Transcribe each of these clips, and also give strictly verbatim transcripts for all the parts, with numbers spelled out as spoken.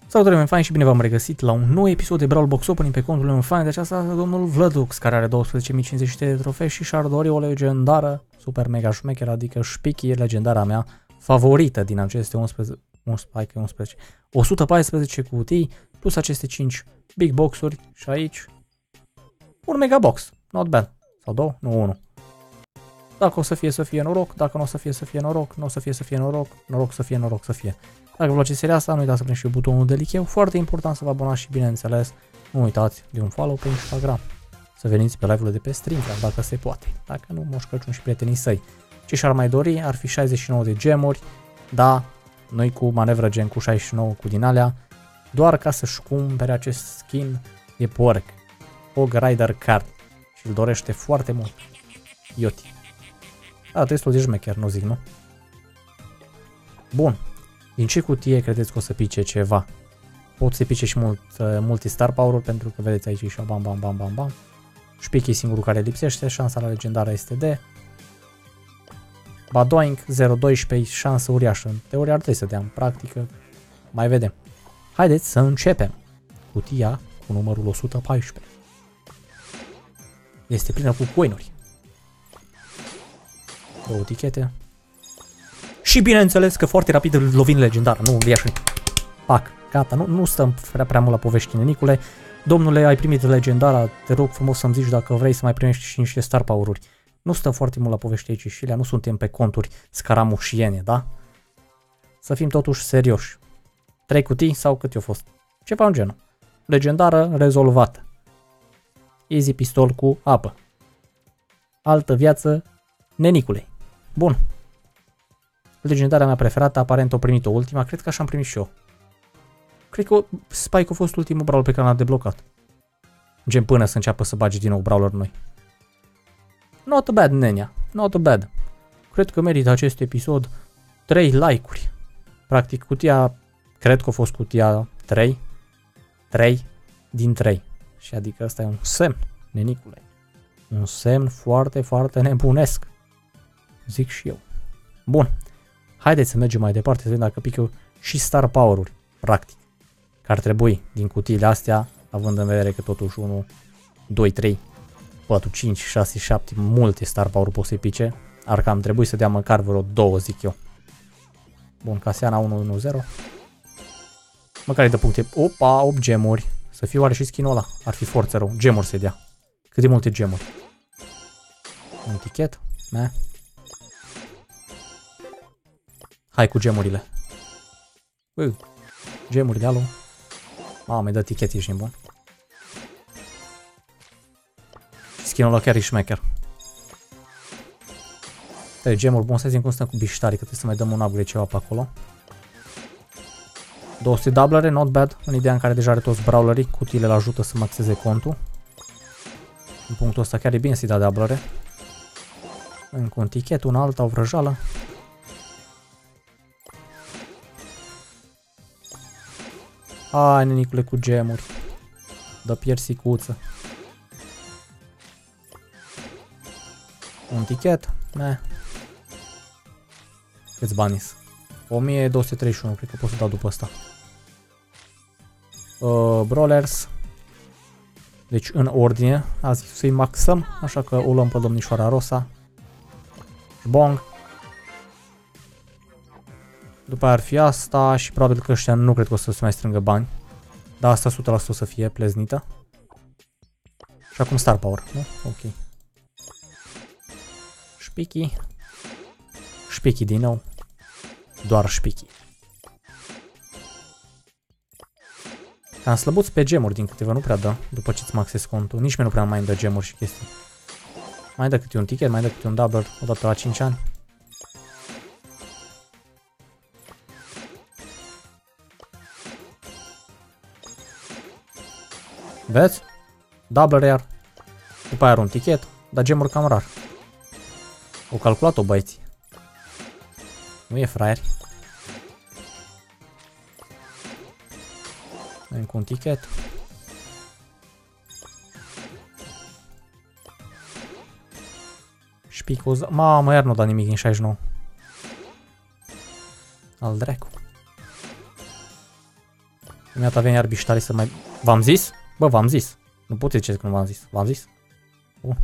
Salutare, oameni faini, și bine v-am regăsit la un nou episod de Brawl Box Opening pe contul meu fain. De aceasta domnul Vlădux, care are douăsprezece mii cincizeci de trofei și și-ar dori o legendară super mega șmecher, adică Spiky, legendara mea favorită din aceste unsprezece, unsprezece, unsprezece, o sută paisprezece cutii, plus aceste cinci big box-uri și aici un mega box, not bad, sau două, nu unu. Dacă o să fie, să fie noroc, dacă nu o să fie, să fie noroc, nu o să fie, să fie noroc, noroc să fie, noroc să fie. Dacă vă place seria asta, nu uitați să puneți și butonul de licheu, foarte important să vă abonați și bineînțeles, nu uitați de un follow pe Instagram. Să veniți pe live-urile de pe stream, dacă se poate, dacă nu, Moș Crăciun și prietenii săi. Ce și-ar mai dori ar fi șaizeci și nouă de gemuri, da, noi cu manevră gen cu șaizeci și nouă cu din alea, doar ca să-și cumpere acest skin de porc, Hog Rider Card, și îl dorește foarte mult. Ioti. Da, testul de șmecher, nu zic, nu? Bun. Din ce cutie credeți că o să pice ceva? Pot să pice și mult, uh, multe star power-uri, pentru că vedeți aici și bam bam bam bam bam. Spiky e singurul care lipsește, șansa la legendară este de Badoink zero virgulă doisprezece, șansă uriașă. În teorie ar trebui să dea, în practică mai vedem. Haideți să începem. Cutia cu numărul o sută paisprezece. Este plină cu coinuri. Două tichete. Și bineînțeles că foarte rapid îl lovim legendar, nu îl ia și pac, gata, nu, nu stăm prea, prea mult la povești, Nicule. Domnule, ai primit legendara, te rog frumos să-mi zici dacă vrei să mai primești și niște star power-uri. Nu stăm foarte mult la povești aici și alea, nu suntem pe conturi scaramușiene, da? Să fim totuși serioși. Trei cutii sau cât i-a fost? Ceva în genul. Legendară rezolvată. Easy pistol cu apă. Altă viață, Nenicule. Bun. Legendarea mea preferată, aparent o primit-o ultima, cred că așa am primit și eu. Cred că Spike a fost ultimul brawler pe care l-am deblocat. Gen până să înceapă să bage din nou brawler noi. Not bad, nenea, not bad. Cred că merită acest episod trei like-uri. Practic cutia, cred că a fost cutia trei. trei din trei. Și adică ăsta e un semn, Nenicule. Un semn foarte, foarte nebunesc. Zic și eu. Bun. Haideți să mergem mai departe, să vedem dacă pică și star power-uri, practic. Că ar trebui din cutiile astea, având în vedere că totuși unu, doi, trei, patru, cinci, șase, șapte, multe star power-uri pot să-i pice. Ar cam trebui să dea măcar vreo două, zic eu. Bun, Casiana unu unu zero. Măcar îi dă puncte. Opa, opt gemuri. Să fie oare și skin-ul ăla. Ar fi forță rău. Gemuri se dea. Cât de multe gemuri. Un tichet. Ne. Hai cu gemurile. Ui, gemurile, alo. Mamă, mi-ai dat tichet, ești nebun. Skin-ul ăla chiar e șmecher. trei gemuri, bun, să zicem cum stăm cu biștarii, că trebuie să mai dăm un upgrade ceva pe acolo. două sute dublere, not bad, în ideea în care deja are toți brawlerii, cutiile îl ajută să maxeze contul. În punctul ăsta chiar e bine să-i da dublere. Încă un tichet, una alta, o vrăjală. Hai, Nenicule, cu gemuri. Dă piersicuță. Un tichet. Ne. Câți bani-s? o mie două sute treizeci și unu, cred că pot să dau după asta. Uh, Brawlers. Deci în ordine. Azi să-i maxăm, așa că o luăm pe domnișoara Rosa. Bong. După aia ar fi asta și probabil că ăștia nu cred că o să se mai strângă bani. Dar asta o sută la sută o să fie pleznită. Și acum star power, nu? Ok. Spiky. Spiky din nou. Doar Spiky. Am slăbuți pe gemuri din câteva, nu prea dă, după ce-ți maxezi contul. Nici mie nu prea mai dă gemuri și chestii. Mai dă câte un ticket, mai dă câte un double odată la cinci ani. Vezi? Double rare. După aia are un tichet, dar gemuri cam rar. O calculat-o, băieți. Nu e fraier. Încă un tichet. Spicoza. Mamă, iar nu da nimic din șaizeci și nouă. Al dracu. Mi-a venit iar biștarii să mai... V-am zis? Bă, v-am zis. Nu puteți ziceți că nu v-am zis. V-am zis? Bun.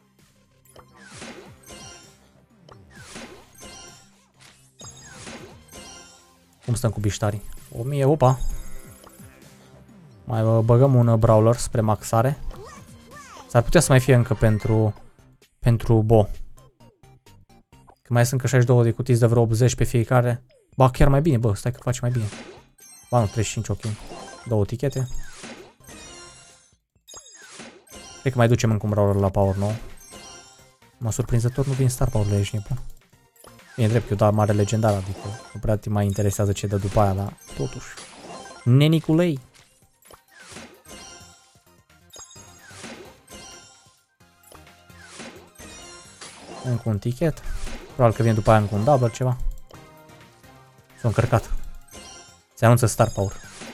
Cum stăm cu biștarii? o mie, opa. Mai băgăm un brawler spre maxare. S-ar putea să mai fie încă pentru... Pentru Bo. Că mai sunt încă șaizeci și două de cutii de vreo optzeci pe fiecare. Ba, chiar mai bine, bă, stai că face mai bine. Ba, nu, treizeci și cinci, ok. Două tichete. Cred că mai ducem încă un brawler la power nouă. Mă surprinzător nu vin star power-urile, ești nebun. Bine, drept, eu da mare legendar, adică nu prea te mai interesează ce dă după aia, dar totuși. Neniculei. Încă un tichet. Probabil că vine după aia încă un double ceva. S-a încărcat. Se anunță star power.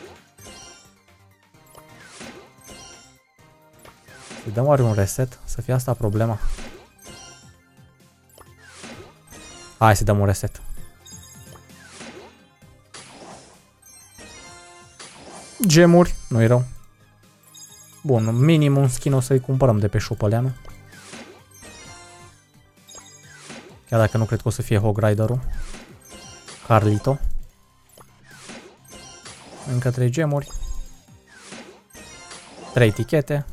Să dăm oare un reset? Să fie asta problema. Hai să dăm un reset. Gemuri, nu-i rău. Bun, minim un skin o să-i cumpărăm de pe șopăleanu. Chiar dacă nu cred că o să fie Hog Rider-ul. Carlito. Încă trei gemuri. trei tichete.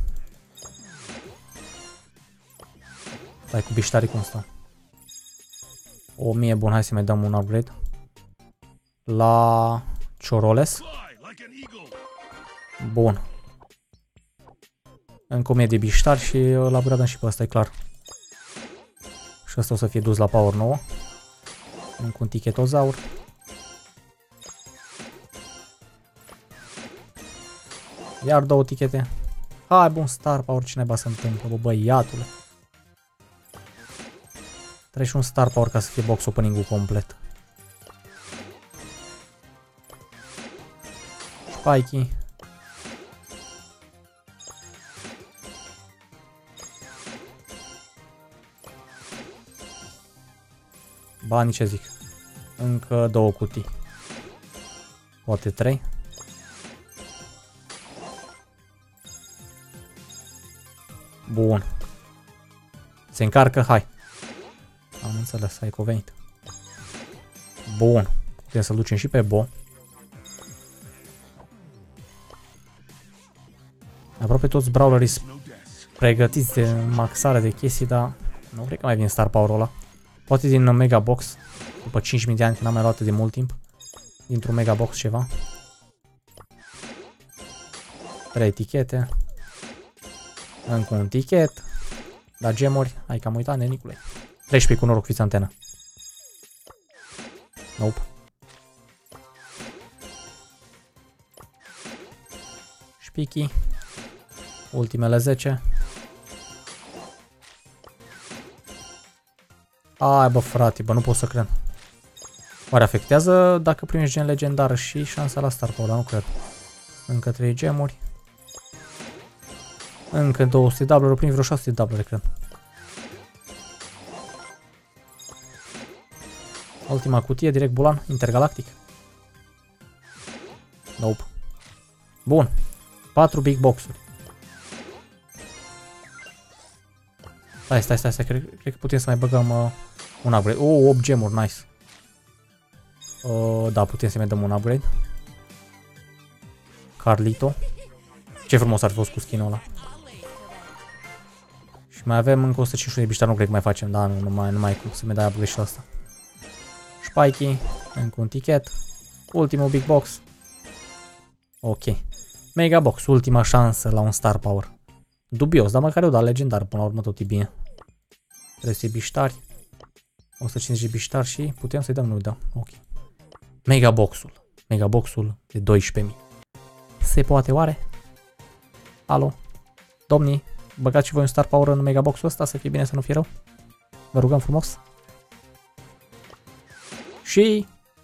Stai cu biștarii cum stau. o mie, bun, hai să mai dăm un upgrade. La Cioroles. Bun. Încă o mie de biștari și la upgrade și pe ăsta, e clar. Și ăsta o să fie dus la power nouă. Încă un tichetozaur. Iar două tichete. Hai, bun, star power, ce naiba se întâmplă, bă, băiatule. Trebuie și un star power ca să fie box opening-ul complet. Spikey. Banii, ce zic? Încă două cutii. Poate trei. Bun. Se încarcă, hai. Am înțeles, ai convenit. Bun. Putem să-l ducem și pe Bo. Aproape toți brawlerii sunt pregătiți de maxare de chestii, dar nu cred că mai vine star power-ul ăla. Poate din Mega Box. După cinci mii de ani, când n-am mai luat de mult timp. Dintr-un Mega Box ceva. trei etichete. Încă un tichet. La gemuri. Hai că am uitat, nenicule. treisprezece cu noroc, fiți antena. Nope. Spiky. Ultimele zece. Ai, bă, frate, bă, nu pot să cred. Oare afectează dacă primești gen legendar și șansa la star power, dar nu cred. Încă trei gemuri. Încă două sute double-uri, prin vreo șase sute double, cred. Ultima cutie, direct bulan, intergalactic. Nope. Bun. patru big box-uri. Stai, stai, stai, stai, cred, cred că putem să mai băgăm uh, un upgrade. Oh, opt gemuri, nice. Uh, da, putem să mai dăm un upgrade. Carlito. Ce frumos ar fi fost cu skin-ul ăla. Și mai avem încă o sută cincizeci de biștari, nu cred că mai facem, da, nu, nu mai, nu mai cum să mai dai upgrade și la asta. Spikey, încă un tichet. Ultimul big box. Ok. Mega box, ultima șansă la un star power. Dubios, dar măcar eu da legendar, până la urmă tot e bine. trei sute biștari. o sută cincizeci de biștari și putem să-i dăm, nu-i dăm. Ok. Mega boxul. Mega boxul de doisprezece mii. Se poate oare? Alo? Domnii, băgați și voi un star power în mega boxul ăsta, să fie bine, să nu fie rău. Vă rugăm frumos. Și...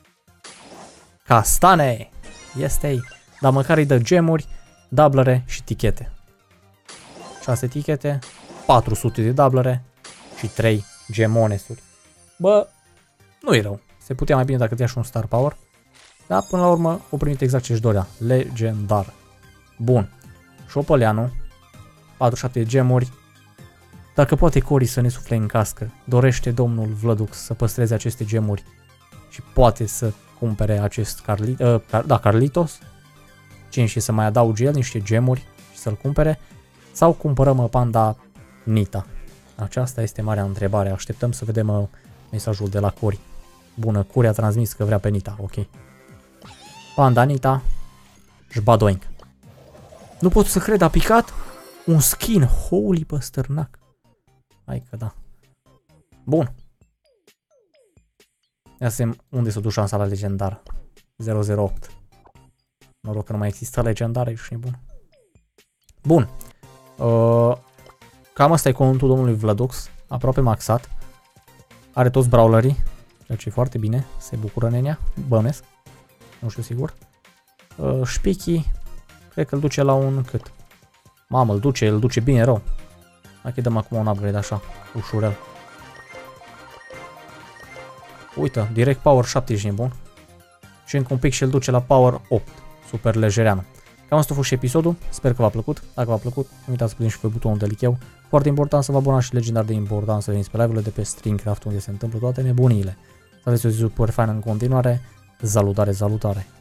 Castane! Este-i. Dar măcar îi dă gemuri, dublere și tichete. șase tichete, patru sute de dublere și trei gemonesuri. Bă, nu e rău. Se putea mai bine dacă dea și un star power. Dar până la urmă o primit exact ce-și dorea. Legendar. Bun. Șopăleanu. patruzeci și șapte gemuri. Dacă poate Cori să ne sufle în cască, dorește domnul Vlădux să păstreze aceste gemuri și poate să cumpere acest Carli, uh, Car, da, Carlitos, cine și să mai adauge el niște gemuri și să-l cumpere, sau cumpărăm panda Nita? Aceasta este marea întrebare. Așteptăm să vedem uh, mesajul de la Cori. Bună, Cori a transmis că vrea pe Nita, ok. Panda Nita, jbadoink. Nu pot să cred, a picat un skin, holy păstărnac. Hai că da. Bun. Ia să vedem unde s-a dus șansa la legendar. zero zero opt. Noroc că nu mai există legendare, ești nebun. Bun. Uh, cam asta e contul domnului Vlădux. Aproape maxat. Are toți brawlerii. Ceea ce e foarte bine. Se bucură nenea. Bănesc. Nu știu sigur. Uh, Șpichi. Cred că îl duce la un cât. Mamă, îl duce, îl duce bine rău. Hai că dăm acum un upgrade așa. Ușurel. Uite, direct power șapte, ești nebun. Și încă un pic și îl duce la power opt. Super lejereană. Cam asta a fost și episodul. Sper că v-a plăcut. Dacă v-a plăcut, nu uitați să puneți și pe butonul de like. Foarte important să vă abonați și legendar de important să veniți pe live-urile de pe Streamcraft unde se întâmplă toate nebuniile. Să aveți o zi super faină în continuare. Salutare, salutare!